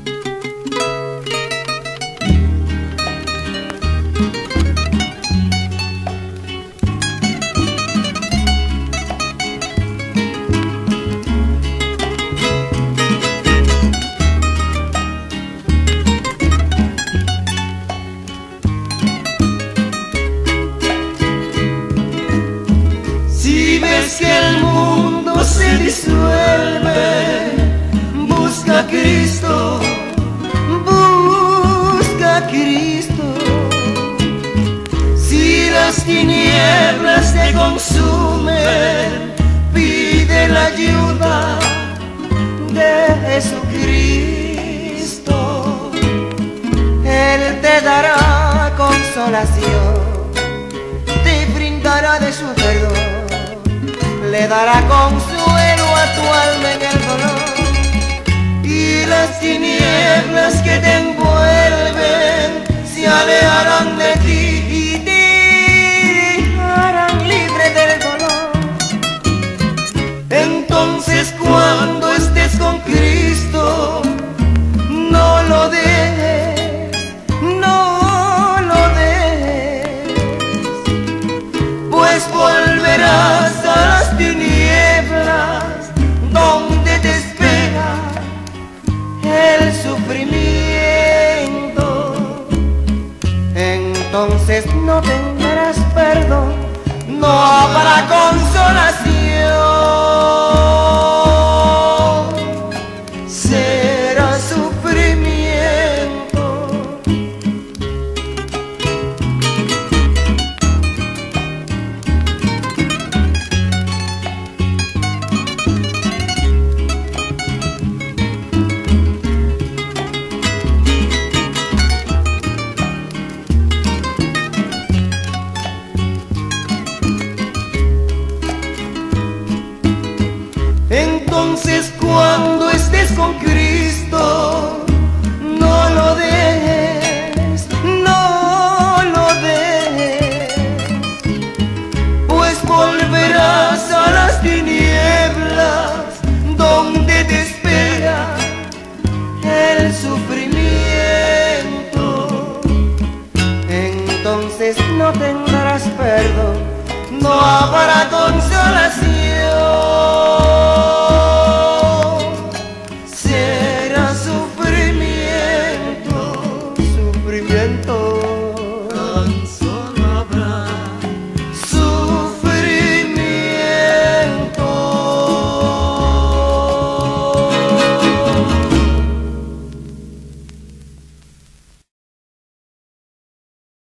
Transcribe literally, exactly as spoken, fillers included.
Que el mundo se disuelve, busca a Cristo, busca a Cristo. Si las tinieblas te consumen, pide la ayuda de Jesucristo. Él te dará consolación, te brindará de su perdón, le dará consuelo a tu alma en el dolor, y las tinieblas que te envuelven se alejarán de ti y te dejarán libre del dolor. Entonces cuando estés con Cristo, no lo dejes, no lo dejes, pues volverás a las tinieblas donde te espera el sufrimiento. Entonces no tendrás perdón, no habrá consolación, será sufrimiento. Entonces cuando estés con Cristo, no lo dejes, no lo dejes, pues volverás a las tinieblas donde te espera el sufrimiento. Entonces no tendrás perdón, no habrá consolación,